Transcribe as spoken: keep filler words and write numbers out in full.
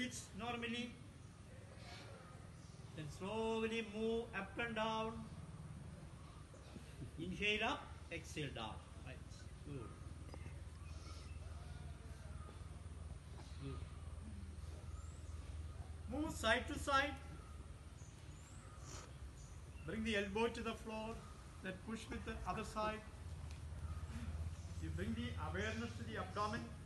breathe normally. Then slowly move up and down. Inhale up, exhale down. Right. Good. Good. Move side to side. Bring the elbow to the floor. Then push with the other side. You bring the awareness to the abdomen.